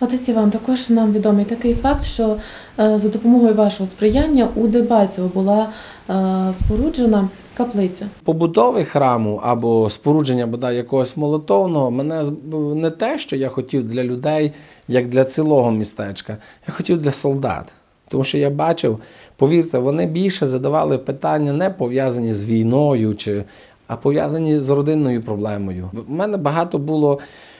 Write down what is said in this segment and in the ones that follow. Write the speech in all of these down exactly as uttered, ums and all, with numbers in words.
Отець Іван, також нам відомий такий факт, що е, за допомогою вашого сприяння у Дебальцево була е, споруджена каплиця. Побудови храму або спорудження бодай якогось молитовного мене не те, що я хотів для людей, як для цілого містечка. Я хотів для солдат. Тому що я бачив, повірте, вони більше задавали питання не пов'язані з війною, чи, а пов'язані з родинною проблемою. У мене багато було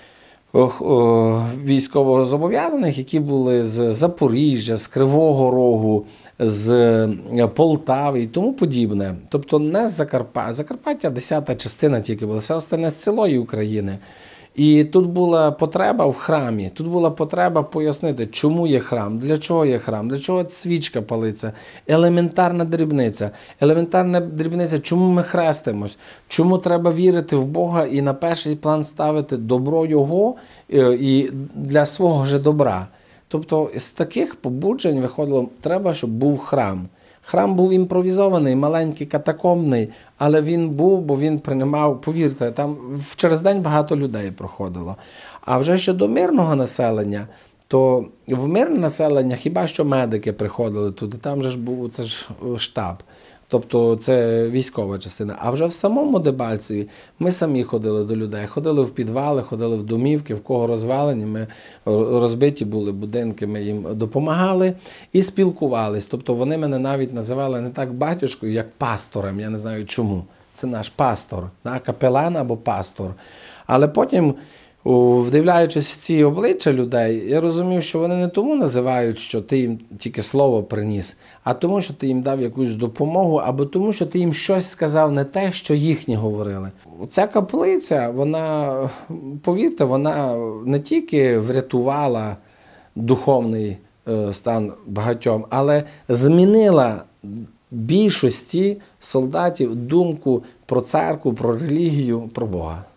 військовозобов'язаних, які були з Запоріжжя, з Кривого Рогу, з Полтави і тому подібне. Тобто не з Закарпаття. Закарпаття десята частина тільки була, все остальне з цілої України. І тут була потреба в храмі, тут була потреба пояснити, чому є храм, для чого є храм, для чого свічка палиться. Елементарна дрібниця. Елементарна дрібниця, чому ми хрестимось, чому треба вірити в Бога і на перший план ставити добро Його і для свого же добра. Тобто з таких побуджень виходило, треба, щоб був храм. Храм був імпровізований, маленький, катакомбний, але він був, бо він приймав, повірте, там через день багато людей проходило. А вже щодо мирного населення, то в мирне населення хіба що медики приходили туди, там же ж був це ж штаб. Тобто це військова частина. А вже в самому Дебальцеві ми самі ходили до людей. Ходили в підвали, ходили в домівки, в кого розвалені, ми розбиті були будинки, ми їм допомагали і спілкувались. Тобто вони мене навіть називали не так батюшкою, як пастором. Я не знаю чому. Це наш пастор, капелан або пастор. Але потім, вдивляючись в ці обличчя людей, я розумів, що вони не тому називають, що ти їм тільки слово приніс, а тому, що ти їм дав якусь допомогу, або тому, що ти їм щось сказав не те, що їхні говорили. Ця каплиця, вона, повірте, вона не тільки врятувала духовний стан багатьом, але змінила більшості солдатів думку про церкву, про релігію, про Бога.